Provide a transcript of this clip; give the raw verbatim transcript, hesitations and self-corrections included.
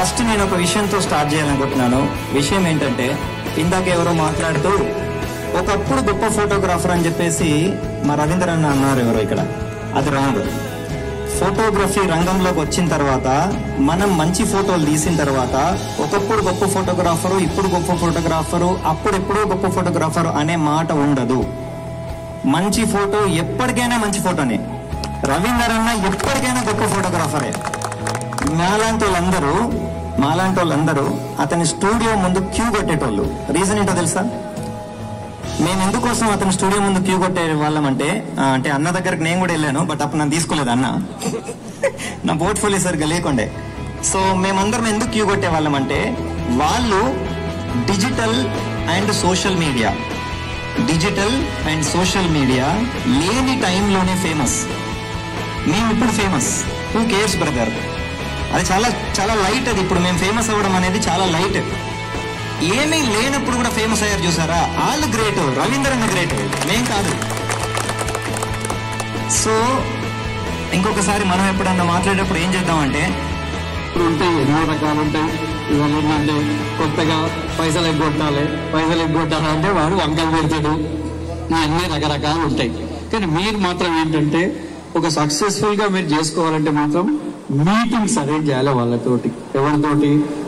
First నేను ఒక విషయంతో స్టార్ట్ చేయాలనుకుంటున్నాను. విషయం ఏంటంటే, ఇందాక ఎవరో మాట్లాడుతూ ఒకప్పుడు గొప్ప ఫోటోగ్రాఫర్ అని చెప్పేసి మా రవీంద్ర అన్న అన్నారు ఎవరో ఇక్కడ. అది రాదు. ఫోటోగ్రఫీ రంగంలోకి వచ్చిన తర్వాత, మనం మంచి ఫోటోలు తీసిన తర్వాత, ఒకప్పుడు గొప్ప ఫోటోగ్రాఫరు, ఇప్పుడు గొప్ప ఫోటోగ్రాఫరు, అప్పుడెప్పుడో గొప్ప ఫోటోగ్రాఫరు అనే మాట ఉండదు. మంచి ఫోటో ఎప్పటికైనా మంచి ఫోటోనే. రవీందర్ అన్న ఎప్పటికైనా గొప్ప ఫోటోగ్రాఫరే. మాలాంటి వాళ్ళందరూ మాలాంటి వాళ్ళందరూ అతని స్టూడియో ముందు క్యూ కొట్టేటోళ్ళు. రీజన్ ఏంటో తెలుసా? మేము ఎందుకోసం అతని స్టూడియో ముందు క్యూ కొట్టే వాళ్ళం అంటే, అంటే అన్న దగ్గరకు నేను కూడా వెళ్ళాను, బట్ అప్పుడు నన్ను తీసుకోలేదు అన్న. నా పోర్ట్ఫోలియో సరిగ్గా లేకుండే. సో మేమందరం ఎందుకు క్యూ కొట్టే వాళ్ళం అంటే, వాళ్ళు digital and social media digital and social media లేని టైంలోనే ఫేమస్. మేము ఇప్పుడు ఫేమస్. Who cares brother? అది చాలా చాలా లైట్. అది ఇప్పుడు మేము ఫేమస్ అవ్వడం అనేది చాలా లైట్. ఏమీ లేనప్పుడు కూడా ఫేమస్ అయ్యారు చూసారా, వాళ్ళు గ్రేట్. రవీందర్ అన్న గ్రేట్, మేం కాదు. సో ఇంకొకసారి మనం ఎప్పుడన్నా మాట్లాడేటప్పుడు ఏం చేద్దామంటే, ఉంటాయి ఎన్నో రకాలు ఉంటాయి. ఇవాళ ఏంటంటే కొత్తగా పైసలు ఎగ్గొట్టాలి పైసలు ఎగ్గొట్టాలి అంటే వాడు వంకలు పెడతాడు. ఇవన్నీ రకరకాలు ఉంటాయి. కానీ మీరు మాత్రం ఏంటంటే, ఒక సక్సెస్ఫుల్ గా మీరు చేసుకోవాలంటే మాత్రం మీటింగ్స్ అరేంజ్ చేయాలి వాళ్ళతోటి. ఎవరితోటి?